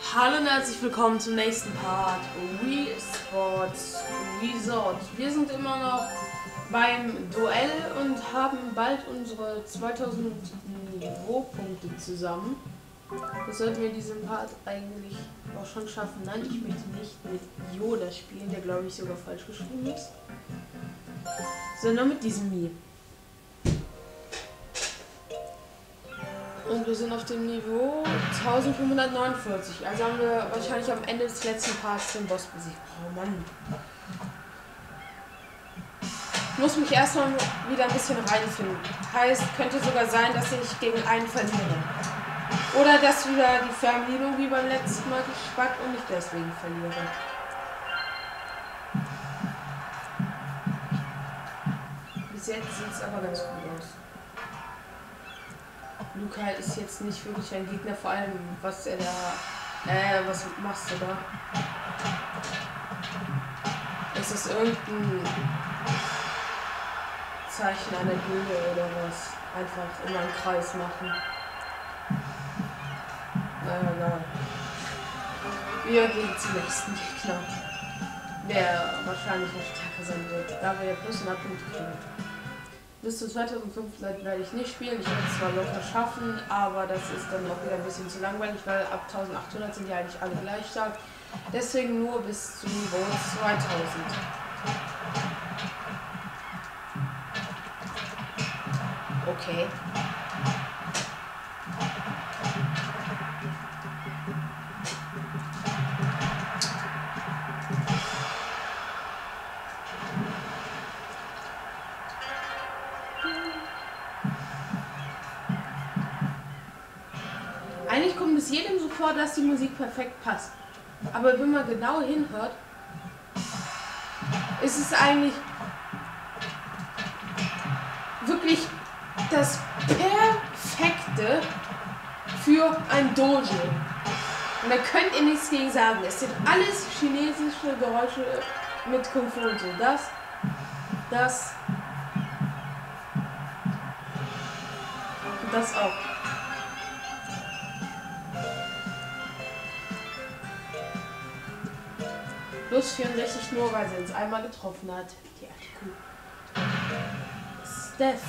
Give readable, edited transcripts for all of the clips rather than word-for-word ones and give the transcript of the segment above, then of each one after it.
Hallo und herzlich willkommen zum nächsten Part Wii Sports Resort. Wir sind immer noch beim Duell und haben bald unsere 2000 Niveaupunkte zusammen. Das sollten wir diesen Part eigentlich auch schon schaffen. Nein, ich möchte nicht mit Yoda spielen, der glaube ich sogar falsch geschrieben ist, sondern mit diesem Mii. Und wir sind auf dem Niveau 1549. Also haben wir wahrscheinlich am Ende des letzten Parts den Boss besiegt. Oh Mann. Ich muss mich erstmal wieder ein bisschen reinfinden. Heißt, könnte sogar sein, dass ich gegen einen verliere. Oder dass wieder die Fernbedienung wie beim letzten Mal gespackt und ich deswegen verliere. Bis jetzt sieht es aber ganz gut aus. Luca ist jetzt nicht wirklich ein Gegner, vor allem was er da. Was machst du da? Ist das irgendein Zeichen einer Höhle oder was? Einfach immer einen Kreis machen. Naja. Wir gehen zum nächsten Gegner, der wahrscheinlich noch stärker sein wird, da wir ja plus 100 Punkte kriegen. Bis zu 2005 werde ich nicht spielen. Ich werde es zwar locker schaffen, aber das ist dann auch wieder ein bisschen zu langweilig, weil ab 1800 sind ja eigentlich alle gleich stark. Deswegen nur bis zum Niveau 2000. Okay. Eigentlich kommt es jedem so vor, dass die Musik perfekt passt. Aber wenn man genau hinhört, ist es eigentlich wirklich das Perfekte für ein Dojo. Und da könnt ihr nichts gegen sagen. Es sind alles chinesische Geräusche mit Kung Fu und so. Das und das auch. Plus 64 nur, weil sie uns einmal getroffen hat. Die alte Kuh. Steph.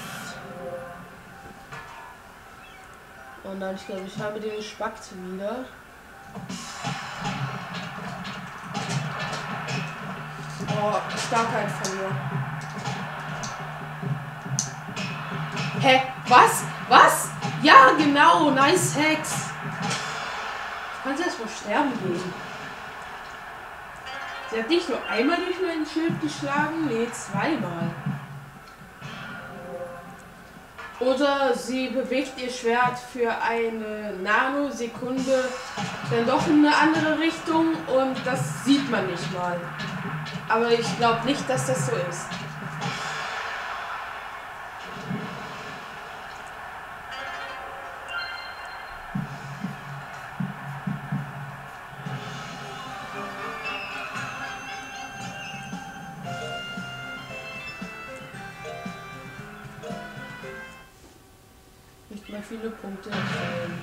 Oh nein, ich glaube, ich habe den gespackt wieder. Oh, Starkheit von mir. Hä? Was? Was? Ja, genau. Nice Hex. Ich kann erst mal sterben gehen. Sie hat nicht nur einmal durch mein Schild geschlagen, nee, zweimal. Oder sie bewegt ihr Schwert für eine Nanosekunde dann doch in eine andere Richtung und das sieht man nicht mal. Aber ich glaube nicht, dass das so ist. Nicht mehr viele Punkte entfallen.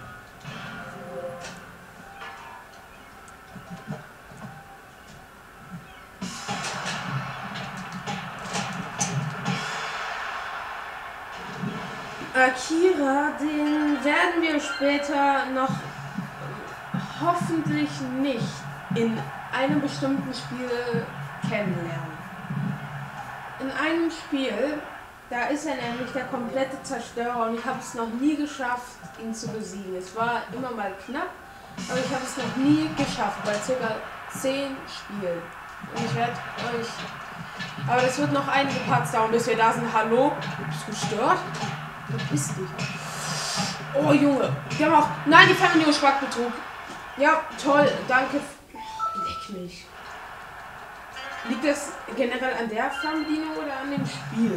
Akira, den werden wir später noch hoffentlich nicht in einem bestimmten Spiel kennenlernen. In einem Spiel, da ist er nämlich der komplette Zerstörer und ich habe es noch nie geschafft, ihn zu besiegen. Es war immer mal knapp, aber ich habe es noch nie geschafft, bei ca. 10 Spielen. Und ich werde euch... Aber das wird noch einige Parts dauern, bis wir da sind. Hallo? Bist du gestört? Was bist du? Oh Junge, die haben auch... Nein, die Fernbedienung Spackbetrug. Ja, toll, danke. Oh, leck mich. Liegt das generell an der Fernbedienung oder an dem Spiel?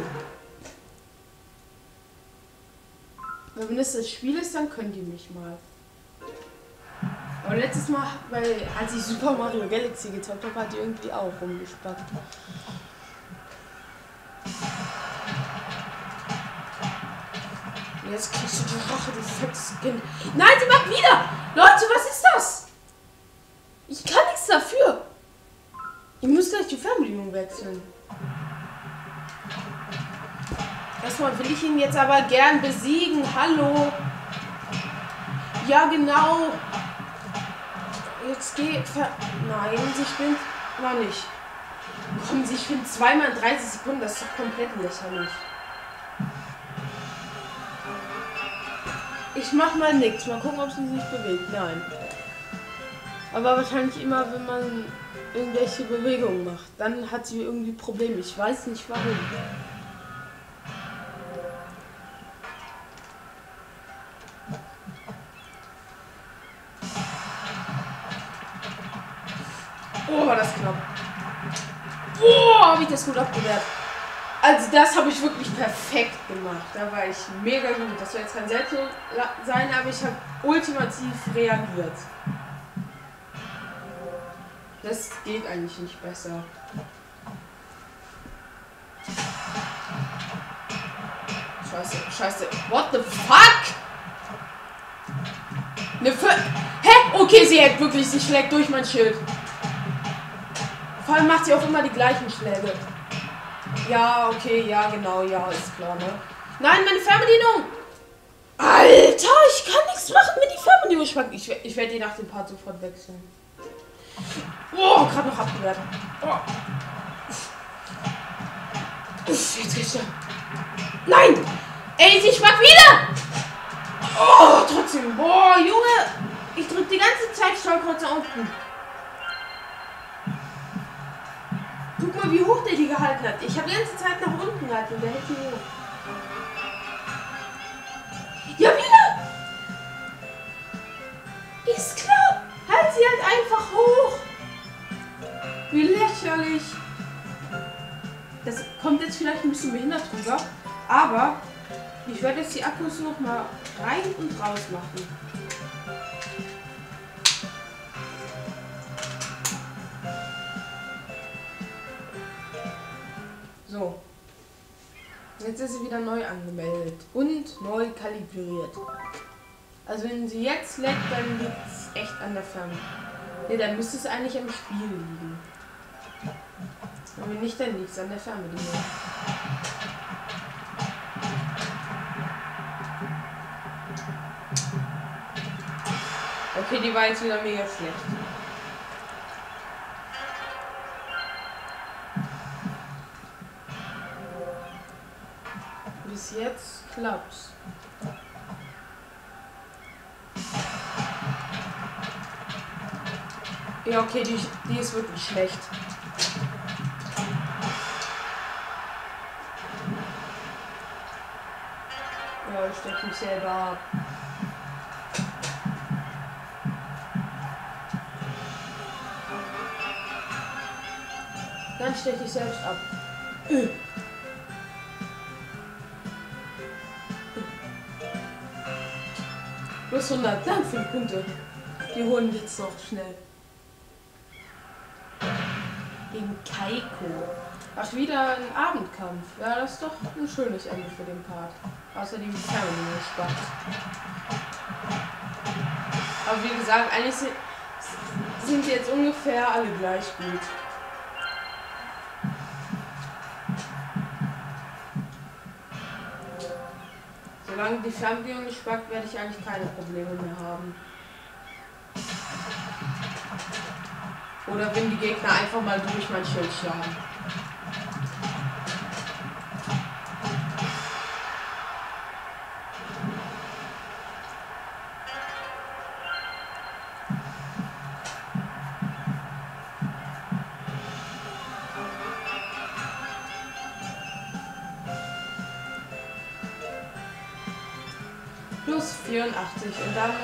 Wenn es das Spiel ist, dann könnt ihr mich mal. Aber letztes Mal, als ich Super Mario Galaxy gezockt habe, hat die irgendwie auch rumgespackt. Jetzt kriegst du die Rache, du fettes Kind. Nein, sie macht wieder! Leute, was ist das? Fernbedienung wechseln. Erstmal will ich ihn jetzt aber gern besiegen. Hallo. Ja, genau. Jetzt geht... Nein, sie spinnt noch nicht. Kommen sie spinnt zweimal in 30 Sekunden. Das ist doch komplett lächerlich. Ich mach mal nichts. Mal gucken, ob sie sich bewegt. Nein. Aber wahrscheinlich immer, wenn man irgendwelche Bewegungen macht. Dann hat sie irgendwie Probleme. Ich weiß nicht warum. Oh, war das knapp. Oh, habe ich das gut abgewehrt. Also das habe ich wirklich perfekt gemacht. Da war ich mega gut. Das soll jetzt kein Selbstlob sein, aber ich habe ultimativ reagiert. Das geht eigentlich nicht besser. Scheiße, scheiße. What the fuck? Hä? Okay, sie hält wirklich, sie schlägt durch mein Schild. Vor allem macht sie auch immer die gleichen Schläge. Ja, okay, ja, genau, ja, ist klar, ne? Nein, meine Fernbedienung! Alter, ich kann nichts machen, wenn die Fernbedienung schwankt. Ich werde die nach dem Part sofort wechseln. Oh, gerade noch abgewehrt. Oh. Jetzt geht's ja. Nein! Ey, sie schwankt wieder! Oh, trotzdem. Boah, Junge! Ich drück die ganze Zeit Steuerkreuz nach unten. Guck mal, wie hoch der die gehalten hat. Ich habe die ganze Zeit nach unten gehalten. Der hält die hoch. Ja, wieder! Ist klar. Halt sie halt einfach hoch. Wie lächerlich. Das kommt jetzt vielleicht ein bisschen behindert rüber. Aber ich werde jetzt die Akkus noch mal rein und raus machen. So. Jetzt ist sie wieder neu angemeldet und neu kalibriert. Also wenn sie jetzt leckt, dann liegt es echt an der Ferne. Ne, dann müsste es eigentlich am Spiel liegen. Aber wenn nicht, dann liegt es an der Fernbedienung. Okay, die war jetzt wieder mega schlecht. Bis jetzt klappt's. Ja, okay, die ist wirklich schlecht. Ja, ich stecke mich selber ab. Dann steche ich selbst ab. Plus 100, dann 5 Punkte. Die holen wir jetzt noch schnell. Gegen Kaiko. Ach, wieder ein Abendkampf. Ja, das ist doch ein schönes Ende für den Part. Außerdem die Fernbedienung spannend. Aber wie gesagt, eigentlich sind jetzt ungefähr alle gleich gut. Solange die Fernbedienung nicht spackt, werde ich eigentlich keine Probleme mehr haben. Oder wenn die Gegner einfach mal durch mein Schild schlagen. Plus 84 und damit...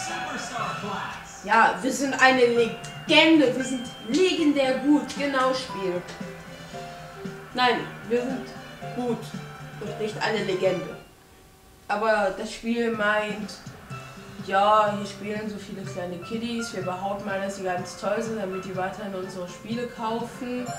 Ja, wir sind eine Legende. Wir sind legendär gut. Genau, Spiel. Nein, wir sind gut und nicht eine Legende. Aber das Spiel meint, ja, hier spielen so viele kleine Kiddies. Wir behaupten mal, dass sie ganz toll sind, damit die weiterhin unsere Spiele kaufen.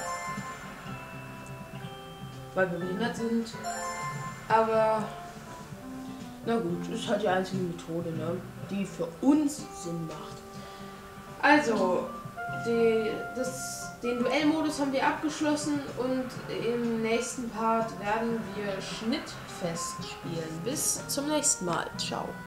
Weil wir behindert sind. Aber... Na gut, ist halt die einzige Methode, ne, die für uns Sinn macht. Also, Den Duellmodus haben wir abgeschlossen und im nächsten Part werden wir Schnittfest spielen. Bis zum nächsten Mal. Ciao.